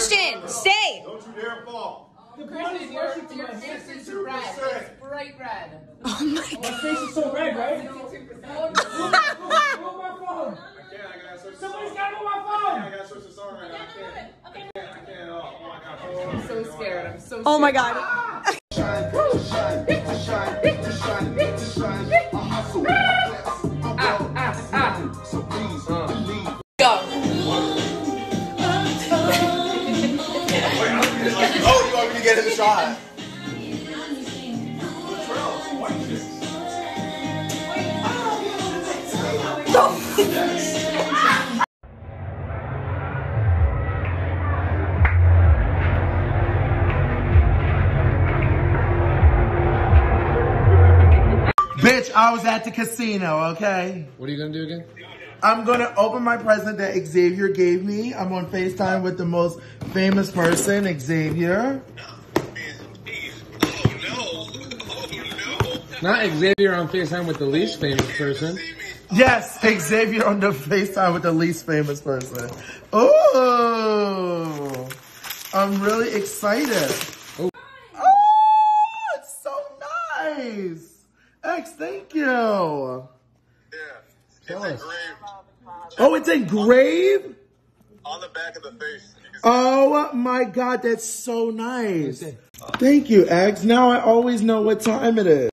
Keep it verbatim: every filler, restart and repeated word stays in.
Christian, stay. Don't you dare fall. Christian, your, your face is red. It's bright red. Oh my My face is so red, right? sixty-two percent. Move my phone. I can't, I gotta switch the Somebody's song. got to move my I phone. gotta switch the song right now. I can't. I can't, I can't at all. Oh my gosh. I'm so scared. I'm so scared. Oh my God. Shine, shine, shine, shine, shine. I hustle. Ah, ah, ah. So please, believe. Go. Oh, you want me to get in the shot? Bitch, I was at the casino, okay? What are you gonna do again? I'm gonna open my present that Xavier gave me. I'm on FaceTime with the most famous person, Xavier. Not Xavier on FaceTime with the least famous person. Yes, Xavier on the FaceTime with the least famous person. Oh, I'm really excited. Oh. Oh, it's so nice. X, thank you. Yeah. Tell It's us. engraved Oh, it's engraved? on the back of the face. You can see Oh my God, that's so nice. Thank you, X. Now I always know what time it is.